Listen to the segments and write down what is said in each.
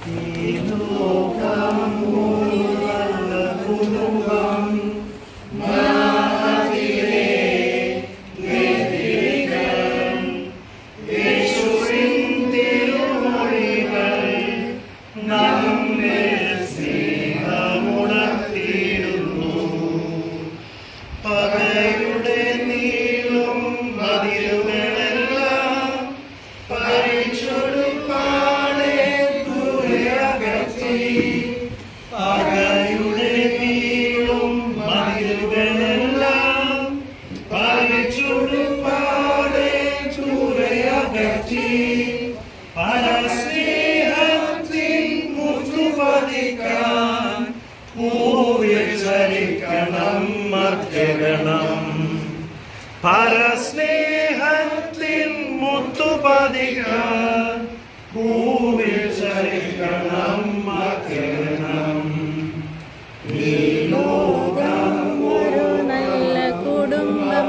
പരസ്നേഹത്തിൻ മുത്തുപതിക്കാൻ ഭൂവിൽ ചലിക്കണം മകരണം. ഈ ലോകം ഒരു നല്ല കുടുംബം,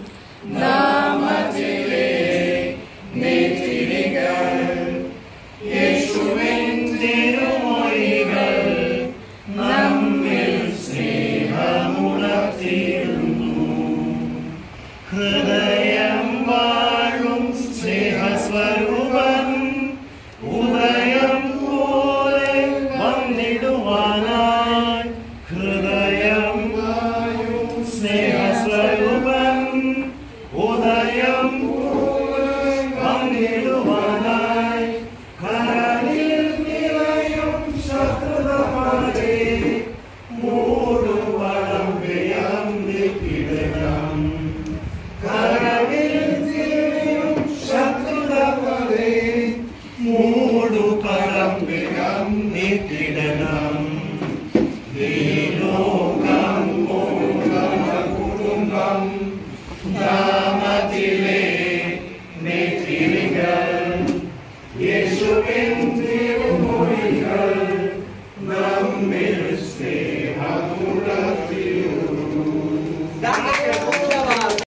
നാമത്തിലെ നെറ്റികൾ, യേശുവിൻ തിരുമൊഴികൾ നമ്മിൽ സ്നേഹമുണർത്തിയിരുന്നു. ഹൃദയം വാഴും സ്നേഹസ്വരൂപൻ ഉദയം പോലെ വന്നിടുവാനായി. ഹൃദയം വാഴും സ്നേഹസ്വരൂപൻ ഉദയം പോലെ വന്നിടുവാനായി. കരളിൽ നിറയും ശത്രുതമാരെ മൂടുവളം വിയർന്നിടണം. കരളിൽ നിറയും ശത്രുതമാരെ മൂടുപടം വിയർന്നിടണം. ഈ ലോകം കുടുംബം, നാമത്തിലെ നെറ്റികൾ, യേശുവിൻ തിരുമൊഴികൾ നമ്മെ